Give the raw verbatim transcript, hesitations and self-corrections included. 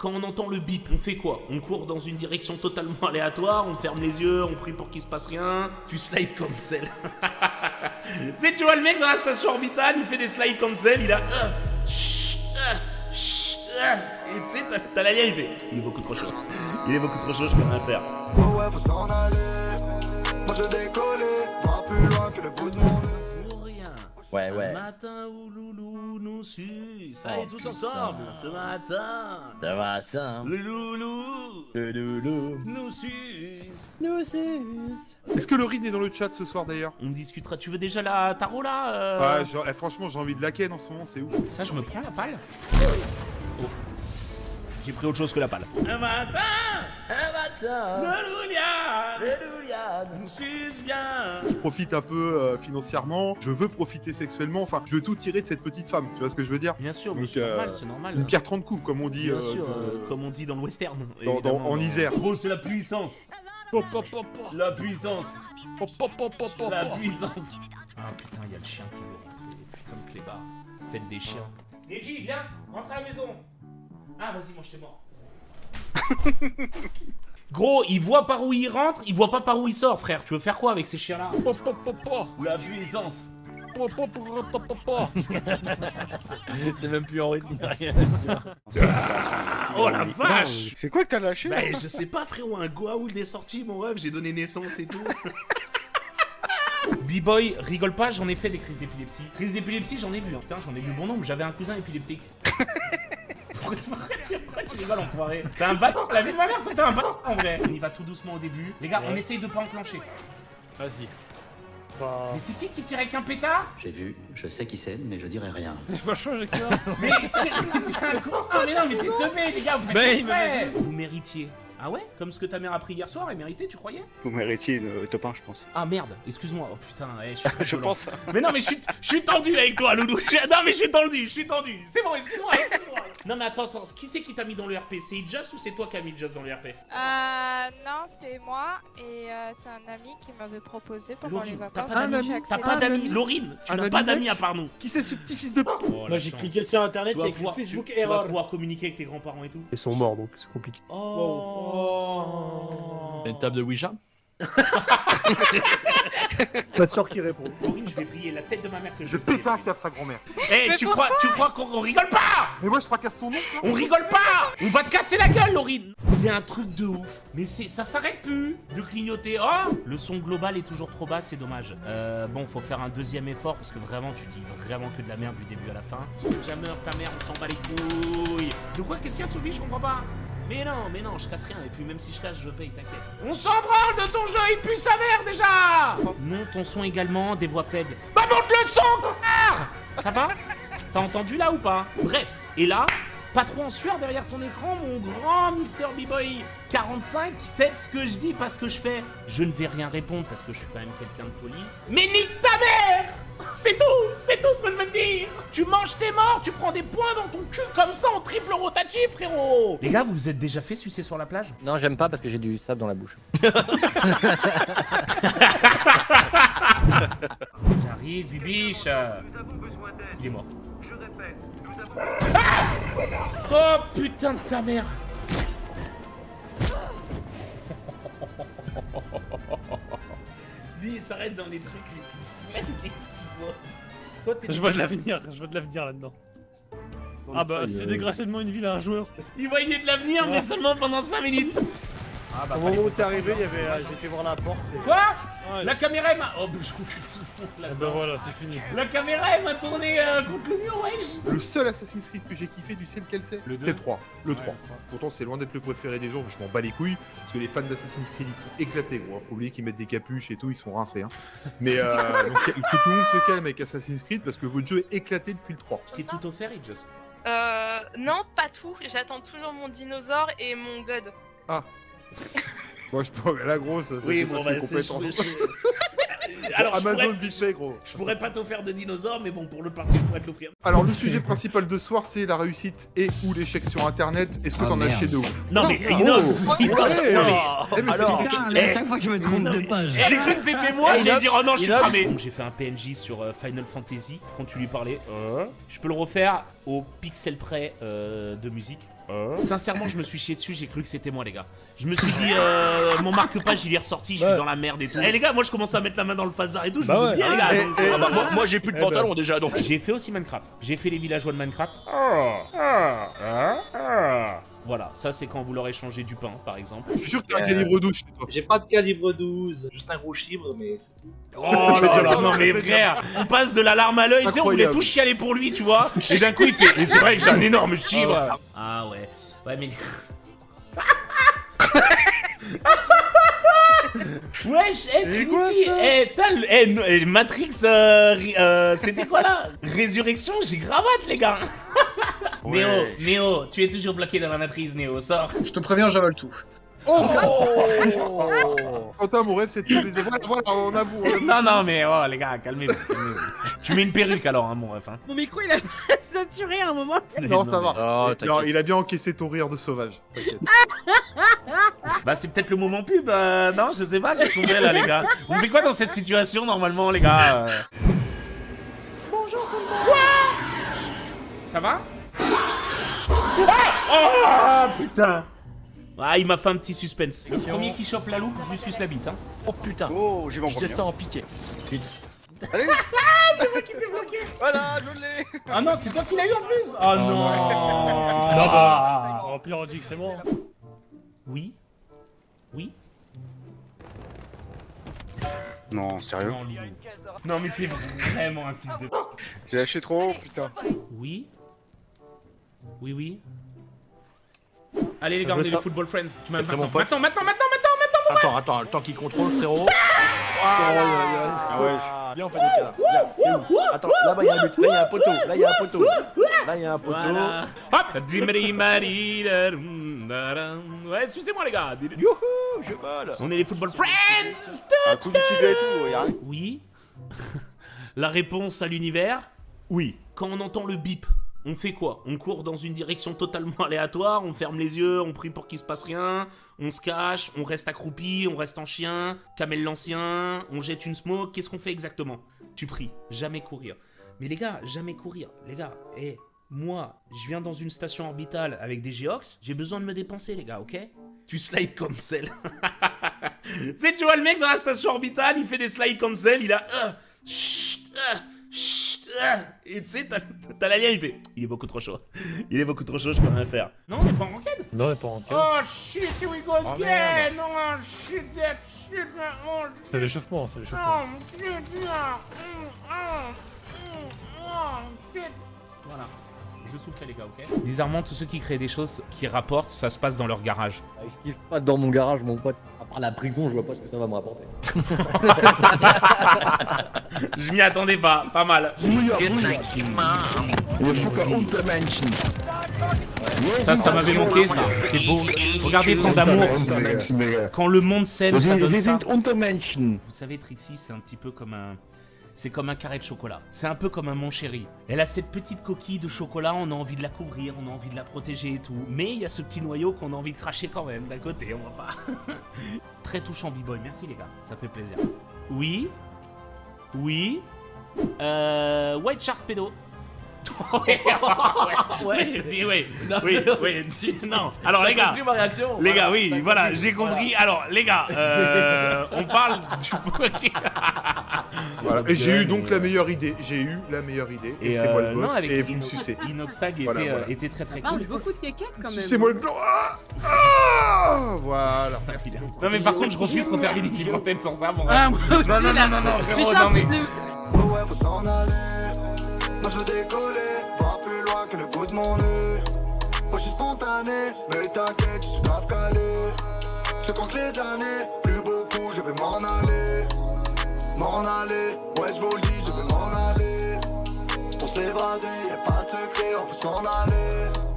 Quand on entend le bip, on fait quoi? On court dans une direction totalement aléatoire, on ferme les yeux, on prie pour qu'il se passe rien. Tu slide cancel. Tu sais, tu vois le mec dans la station orbitale, il fait des slide cancel, il a... Euh, chut, euh, chut, euh, et tu sais, t'as la ligne, il fait... Il est beaucoup trop chaud. Il est beaucoup trop chaud, je peux rien faire. Oh ouais, faut s'en aller. Moi je décollé, va plus loin que le bout de mon nez. Pour rien. Ouais, ouais. Un matin où Loulou nous suce. Allez, Oh, tous putain. ensemble, ce matin. Ça va, attends. Le Loulou Le loulou. nous suce. Nous suce. Est-ce que Laurine est dans le chat ce soir d'ailleurs? On discutera. Tu veux déjà la tarot là euh... Ah, genre, eh, franchement, j'ai envie de la ken en ce moment, c'est ouf. Ça, je me prends la palle. Oh. J'ai pris autre chose que la palle. Un matin, Un matin. le Loulian Le loulian. nous suce bien. Je profite un peu euh, financièrement, je veux profiter sexuellement, enfin, je veux tout tirer de cette petite femme, tu vois ce que je veux dire? Bien sûr, mais Donc, c'est euh, normal, c'est normal. Une pierre trente coups, comme on dit. Bien euh, sûr, dans- euh, comme on dit dans le western. dans- évidemment. en Isère. Gros, c'est la puissance. La puissance. La puissance. Ah putain, il y a le chien qui veut rentrer. Putain de clébard. Faites des chiens. Neji, viens, rentre à la maison. Ah, vas-y, mange tes morts. Gros, il voit par où il rentre, il voit pas par où il sort, frère. Tu veux faire quoi avec ces chiens-là? La puissance. C'est même plus en rythme. Rien. Oh la vache. C'est quoi que t'as lâché? Bah, je sais pas, frérot, un Goa'uld est sorti, mon rêve, j'ai donné naissance et tout. B-boy, rigole pas, j'en ai fait des crises d'épilepsie. Crises d'épilepsie, j'en ai vu, hein. Putain, j'en ai vu bon nombre, j'avais un cousin épileptique. Pourquoi tu, pourquoi tu, pourquoi tu rigoles, enfoiré? T'as un bâton, la vie de ma mère, toi t'as un bâton en vrai. On y va tout doucement au début. Les gars, on essaye de pas enclencher. Vas-y. Mais c'est qui qui tire avec un pétard? J'ai vu, je sais qui c'est, mais je dirai rien. J'ai pas changé avec ça. Mais t'es un con. Ah mais non, mais t'es teubé, les gars, vous faites Mais pas il exprès. Vous méritiez. Ah ouais? Comme ce que ta mère a pris hier soir, elle méritait, tu croyais? Vous méritez le top un, je pense. Ah merde, excuse-moi, oh putain, eh, je suis trop Je violent. pense. Mais non, mais je suis, je suis tendu avec toi, Loulou. Je- non, mais je suis tendu, je suis tendu. C'est bon, excuse-moi, excuse-moi. Non, mais attends, attends, qui c'est qui t'a mis dans le R P? C'est Just ou c'est toi qui as mis Just dans le R P? Euh, non, c'est moi et euh, c'est un ami qui m'avait proposé pendant les Laurine, t'as vacances. pas Un d'amis? ami, T'as J'ai pas accepté. d'amis? Laurine, tu Un n'as ami pas mec d'amis à part nous. Qui c'est ce petit fils de p... Oh, la Moi j'ai chance. cliqué sur internet, Tu il y vas a écrit pouvoir, tu, Facebook tu vas error. pouvoir communiquer avec tes grands-parents et tout. Ils sont morts donc c'est compliqué. Oh. Une table de Ouija. Pas sûr qu'ils répondent. Laurine, je vais briller la tête de ma mère que je Je vais pète un briller. cap sa grand-mère. Eh, tu crois, tu crois qu'on on rigole pas? Mais moi je fracasse ton nom, toi. On rigole pas! On va te casser la gueule, Laurine! C'est un truc de ouf. Mais c'est, ça s'arrête plus de clignoter. Oh! Le son global est toujours trop bas, c'est dommage. Euh, bon, faut faire un deuxième effort parce que vraiment, tu dis vraiment que de la merde du début à la fin. Jamais ta mère, on s'en bat les couilles. De quoi? Qu'est-ce qu'il y a, Sophie? Je comprends pas. Mais non, mais non, je casse rien. Et puis même si je casse, je paye, t'inquiète. On s'en branle de ton jeu, il pue sa mère déjà! Non, ton son également, des voix faibles. Bah monte le son, connard! Ça va? T'as entendu là ou pas? Bref, et là, pas trop en sueur derrière ton écran, mon grand Mister B-Boy quarante-cinq. Faites ce que je dis, pas ce que je fais. Je ne vais rien répondre parce que je suis quand même quelqu'un de poli. Mais nique ta mère! C'est tout! C'est tout ce que je veux te dire! Tu manges tes morts, tu prends des points dans ton cul comme ça en triple rotatif, frérot! Les gars, vous vous êtes déjà fait sucer sur la plage? Non, j'aime pas parce que j'ai du sable dans la bouche. J'arrive, bibiche! Il est mort. Ah! Oh putain de ta mère! Lui, il s'arrête dans les trucs les plus frais qu'il voit. Toi, t'es Je vois de l'avenir, je vois de l'avenir là-dedans. Ah bah c'est dégracieusement une ville à un joueur. Il voyait de l'avenir, mais seulement pendant cinq minutes. Ah bah, Au moment où c'est arrivé, il y avait, euh, j'étais voir la porte. Et... Quoi? Ouais. La caméra elle m'a... Oh bah je recule tout le monde Ah là-dedans. bah voilà, c'est fini. La caméra elle m'a tourné euh, contre le mur, wesh. Le seul Assassin's Creed que j'ai kiffé, tu sais lequel c'est? Le deux. C'est le trois. Le Ouais, trois. le trois. Pourtant, c'est loin d'être le préféré des gens, je m'en bats les couilles. Parce que les fans d'Assassin's Creed, ils sont éclatés, gros. Faut oublier qu'ils mettent des capuches et tout, ils sont rincés. Hein. Mais euh, donc, que tout le monde se calme avec Assassin's Creed parce que votre jeu est éclaté depuis le trois. T'es tout offert, et Just. Euh, non, pas tout. J'attends toujours mon dinosaure et mon god. Moi, je pourrais la grosse, ça Oui, c'est bon, parce bah, que c'est... compétence. je- Alors, je Amazon pourrais... vite fait, gros. je pourrais pas t'offrir de dinosaures, mais bon, pour le parti, je pourrais te l'offrir. Alors, le sujet principal de ce soir, c'est la réussite et ou l'échec sur Internet. Est-ce que Ah, t'en as merde. acheté de ouf? Non, mais Oh. Inox, Inox, Ouais. non, mais... Eh, mais Alors, c'est- Putain, eh, à chaque fois que je me trompe non, de mais- page. Eh, j'ai cru que c'était moi, Eh, j'ai Inox, dit oh non, je suis Inox. cramé. Donc, j'ai fait un P N J sur euh, Final Fantasy quand tu lui parlais. Euh, je peux le refaire au pixel près euh, de musique. Sincèrement, je me suis chié dessus, j'ai cru que c'était moi, les gars. Je me suis dit, euh, mon marque-page, il est ressorti, je suis dans la merde et tout. Eh les gars, moi je commence à mettre la main dans le phasar et tout, je Bah me ouais. bien, les gars. Et- donc, et- euh, Ah bah, moi, moi j'ai plus de Eh ben. pantalon déjà donc. J'ai fait aussi Minecraft. J'ai fait les villageois de Minecraft. Voilà, ça c'est quand vous leur échangez du pain, par exemple. Je suis sûr que t'as un calibre douze chez toi. J'ai pas de calibre douze, juste un gros chibre, mais c'est tout. Oh là là, non mais Fais frère, il passe de l'alarme à l'œil, tu sais, on voulait Incroyable. tous chialer pour lui, tu vois. Et d'un coup il fait, mais c'est vrai que j'ai un énorme chibre. Ah ouais, ouais mais... Wesh, eh Et quoi, Trinity, ça eh t'as le... eh, no- eh, Matrix, euh, ri- euh, c'était quoi là? Résurrection, j'ai gravate les gars. Néo, Néo, tu es toujours bloqué dans la matrice, Néo, sors. Je te préviens, j'avale tout. Oh, Quentin, mon rêve, c'est de te baiser. Voilà, voilà, on avoue. on avoue. Non, non, mais oh les gars, calmez-vous. calmez-vous. Tu mets une perruque alors, hein, mon ref. Hein. Mon micro il a pas saturé à un moment. Non, ça va. Oh, non, t'inquiète. il a bien encaissé ton rire de sauvage. T'inquiète. Bah c'est peut-être le moment pub, euh, non, je sais pas, qu'est-ce qu'on fait là les gars? On fait quoi dans cette situation normalement les gars? euh Bonjour tout le monde. Quoi? Ça va? Ah oh putain. Ah il m'a fait un petit suspense. Le premier qui chope la loupe, je lui suce la bite hein. Oh putain. Oh, j'y vais Je ça en piqué. Allez. C'est moi qui t'ai bloqué. Voilà, je l'ai. Ah non, c'est toi qui l'as eu en plus. Oh non. Non, bah. En pire, on dit que c'est moi. Oui. Oui. Non, sérieux. Non, Lilou. Non mais t'es vraiment un fils de... J'ai lâché trop haut, putain. Oui. Oui, oui. Allez les gars, Je on veux est ça. les Football Friends. Tu m'as Après, maintenant, mon pote. maintenant, maintenant, maintenant, maintenant, Attends, attends, le temps qu'il contrôle frérot. Ah ouais. Viens on fait des cas. Viens, c'est où? Attends, là-bas il y a un but, là il y a un poteau, là il y a un poteau. Là il y a un poteau. Voilà. Hop. Dimri mari da dum da dum. Ouais, excusez-moi les gars. Youhou, je vole. On est les Football Friends. Un coup d'utilité et tout, y'a rien. Oui. La réponse à l'univers. Oui. Quand on entend le bip, on fait quoi? On court dans une direction totalement aléatoire, on ferme les yeux, on prie pour qu'il se passe rien, on se cache, on reste accroupi, on reste en chien, Kamel l'ancien, on jette une smoke, qu'est-ce qu'on fait exactement? Tu pries, jamais courir. Mais les gars, jamais courir. Les gars, hé, moi, je viens dans une station orbitale avec des Geox, j'ai besoin de me dépenser les gars, ok? Tu slide cancel. Tu sais, tu vois le mec dans la station orbitale, il fait des slide cancel, il a... Euh, chut, euh, chut, euh, et tu sais, t'as t'as l'alien, il fait... Il est beaucoup trop chaud. Il est beaucoup trop chaud, je peux rien faire. Non, on est pas en ranked. Non, on est pas en queue. Oh shit, here we go again. merde. Non, shit, that shit, oh C'est l'échauffement, c'est l'échauffement. oh, shit, yeah. Mm, oh, mm, oh, shit. Voilà. Je souffrais les gars, ok? Bizarrement, tous ceux qui créent des choses qui rapportent, ça se passe dans leur garage. Ce qui se passe dans mon garage, mon pote. À part la prison, je vois pas ce que ça va me rapporter. Je m'y attendais pas, pas mal. Ça, ça m'avait manqué, ça. C'est beau. Regardez tant d'amour. Quand le monde s'aime, ça donne ça. Vous savez, Trixie, c'est un petit peu comme un... C'est comme un carré de chocolat. C'est un peu comme un mon chéri. Elle a cette petite coquille de chocolat, on a envie de la couvrir, on a envie de la protéger et tout. Mais il y a ce petit noyau qu'on a envie de cracher quand même, d'un côté, on va pas... Très touchant, B-Boy. Merci les gars, ça fait plaisir. Oui. Oui. Euh... White Shark pédo. ouais, ouais, ouais, dis oui, oui, oui, dis- non. Alors les gars, ma réaction. les gars, oui, voilà, j'ai compris. Alors les gars, euh, on parle du Poké. Voilà. Et j'ai eu donc la meilleure idée. J'ai eu la meilleure idée. Et, c'est moi le boss. Et vous me sucez. Inoxtag était, Voilà, euh, voilà. était très très Ah, cool. j'ai beaucoup de quéquettes quand même. Sucez-moi le gland. Ah, ah, voilà. Merci. Non mais par contre, je refuse qu'on termine l'équipe en tête sans ça, mon Ah, rêve. moi aussi, Non, non, là. non, non, non, frérot, Putain, non mais... toutes les- Ouais, ouais, faut s'en aller. Moi je veux décoller, voir plus loin que le bout de mon nez. Moi je suis spontané, mais t'inquiète, je suis grave calé. Je compte les années, plus beaucoup, je vais m'en aller. M'en aller, ouais, je vous le dis, je vais m'en aller. On s'est bradé, y'a pas de secret, on peut s'en aller.